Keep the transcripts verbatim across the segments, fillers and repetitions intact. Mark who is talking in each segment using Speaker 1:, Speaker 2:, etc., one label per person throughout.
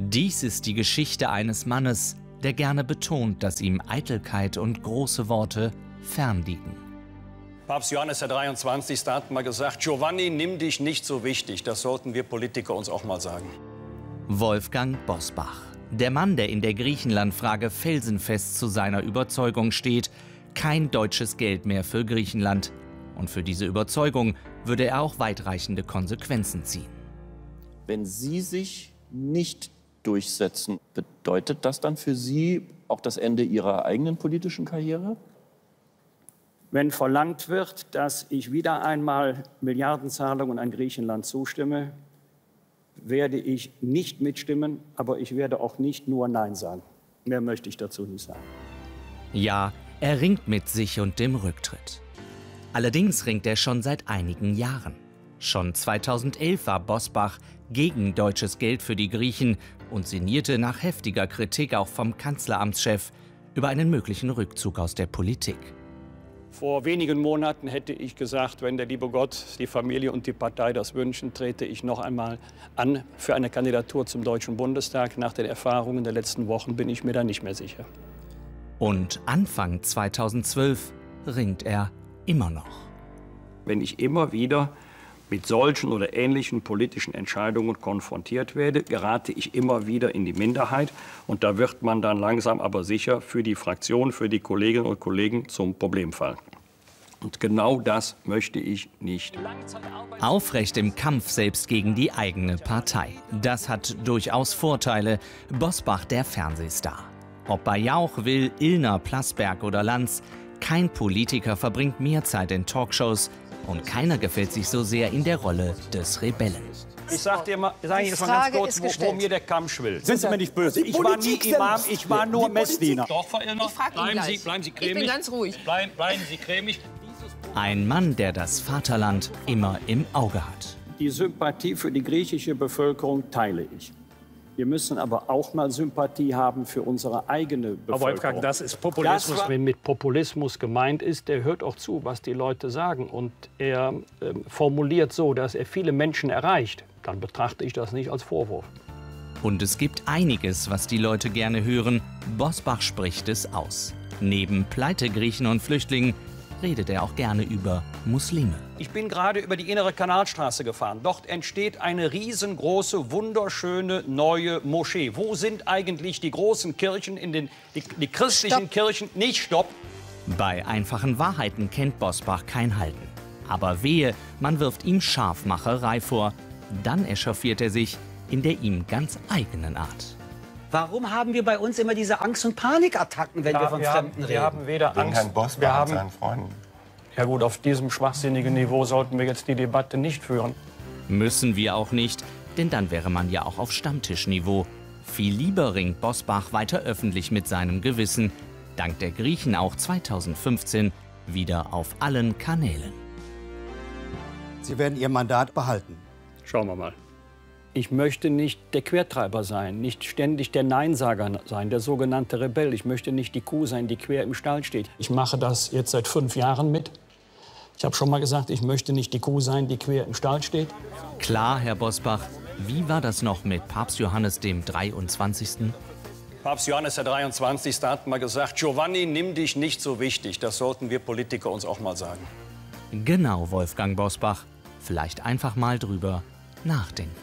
Speaker 1: Dies ist die Geschichte eines Mannes, der gerne betont, dass ihm Eitelkeit und große Worte fern liegen.
Speaker 2: Papst Johannes der dreiundzwanzigste hat mal gesagt, Giovanni, nimm dich nicht so wichtig. Das sollten wir Politiker uns auch mal sagen.
Speaker 1: Wolfgang Bosbach, der Mann, der in der Griechenland-Frage felsenfest zu seiner Überzeugung steht, kein deutsches Geld mehr für Griechenland. Und für diese Überzeugung würde er auch weitreichende Konsequenzen ziehen.
Speaker 3: Wenn Sie sich nicht durchsetzen, bedeutet das dann für Sie auch das Ende Ihrer eigenen politischen Karriere?
Speaker 4: Wenn verlangt wird, dass ich wieder einmal Milliardenzahlungen an Griechenland zustimme, werde ich nicht mitstimmen, aber ich werde auch nicht nur Nein sagen. Mehr möchte ich dazu nicht sagen.
Speaker 1: Ja, er ringt mit sich und dem Rücktritt. Allerdings ringt er schon seit einigen Jahren. Schon zweitausendelf war Bosbach gegen deutsches Geld für die Griechen und sinnierte nach heftiger Kritik auch vom Kanzleramtschef über einen möglichen Rückzug aus der Politik.
Speaker 4: Vor wenigen Monaten hätte ich gesagt, wenn der liebe Gott, die Familie und die Partei das wünschen, trete ich noch einmal an für eine Kandidatur zum Deutschen Bundestag. Nach den Erfahrungen der letzten Wochen bin ich mir da nicht mehr sicher.
Speaker 1: Und Anfang zweitausendzwölf ringt er immer noch.
Speaker 4: Wenn ich immer wieder mit solchen oder ähnlichen politischen Entscheidungen konfrontiert werde, gerate ich immer wieder in die Minderheit. Und da wird man dann langsam aber sicher für die Fraktion, für die Kolleginnen und Kollegen zum Problemfall. Und genau das möchte ich nicht.
Speaker 1: Aufrecht im Kampf selbst gegen die eigene Partei. Das hat durchaus Vorteile. Bosbach, der Fernsehstar. Ob bei Jauch, Will, Illner, Plasberg oder Lanz, kein Politiker verbringt mehr Zeit in Talkshows und keiner gefällt sich so sehr in der Rolle des Rebellen.
Speaker 4: Ich sag dir mal, sag ich jetzt mal ganz kurz, wo, wo mir der Kamm schwillt.
Speaker 5: Sind Sie mir nicht böse? Ich war nie Imam, ich war nur Messdiener.
Speaker 2: Doch, Frau Illner, bleiben Sie, bleiben Sie cremig.
Speaker 6: Ich bin ganz ruhig.
Speaker 2: Bleiben, bleiben Sie cremig.
Speaker 1: Ein Mann, der das Vaterland immer im Auge hat.
Speaker 4: Die Sympathie für die griechische Bevölkerung teile ich. Wir müssen aber auch mal Sympathie haben für unsere eigene Bevölkerung.
Speaker 7: Aber Wolfgang, das ist Populismus. Das Wenn mit Populismus gemeint ist, der hört auch zu, was die Leute sagen. Und er äh, formuliert so, dass er viele Menschen erreicht. Dann betrachte ich das nicht als Vorwurf.
Speaker 1: Und es gibt einiges, was die Leute gerne hören. Bosbach spricht es aus. Neben Pleitegriechen und Flüchtlingen redet er auch gerne über Muslime.
Speaker 4: Ich bin gerade über die innere Kanalstraße gefahren. Dort entsteht eine riesengroße, wunderschöne neue Moschee. Wo sind eigentlich die großen Kirchen, in den, die, die christlichen Stopp. Kirchen? Nicht Stopp.
Speaker 1: Bei einfachen Wahrheiten kennt Bosbach kein Halten. Aber wehe, man wirft ihm Scharfmacherei vor. Dann echauffiert er sich in der ihm ganz eigenen Art.
Speaker 5: Warum haben wir bei uns immer diese Angst- und Panikattacken, wenn
Speaker 7: Ja,
Speaker 5: wir von
Speaker 7: wir
Speaker 5: Fremden
Speaker 7: haben,
Speaker 5: reden?
Speaker 7: Wir haben weder
Speaker 8: Wegen
Speaker 7: Angst,
Speaker 8: Herrn Bosbach
Speaker 7: wir
Speaker 8: und
Speaker 7: haben,
Speaker 8: seinen Freunden.
Speaker 7: Ja gut, auf diesem schwachsinnigen Niveau sollten wir jetzt die Debatte nicht führen.
Speaker 1: Müssen wir auch nicht, denn dann wäre man ja auch auf Stammtischniveau. Viel lieber ringt Bosbach weiter öffentlich mit seinem Gewissen. Dank der Griechen auch zweitausendfünfzehn wieder auf allen Kanälen.
Speaker 5: Sie werden Ihr Mandat behalten.
Speaker 4: Schauen wir mal. Ich möchte nicht der Quertreiber sein, nicht ständig der Neinsager sein, der sogenannte Rebell. Ich möchte nicht die Kuh sein, die quer im Stall steht.
Speaker 7: Ich mache das jetzt seit fünf Jahren mit. Ich habe schon mal gesagt, ich möchte nicht die Kuh sein, die quer im Stall steht.
Speaker 1: Klar, Herr Bosbach, wie war das noch mit Papst Johannes dem dreiundzwanzigsten?
Speaker 2: Papst Johannes der dreiundzwanzigste hat mal gesagt, Giovanni, nimm dich nicht so wichtig. Das sollten wir Politiker uns auch mal sagen.
Speaker 1: Genau, Wolfgang Bosbach. Vielleicht einfach mal drüber nachdenken.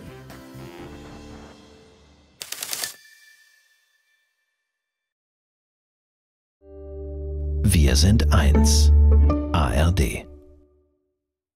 Speaker 9: Wir sind eins. A R D.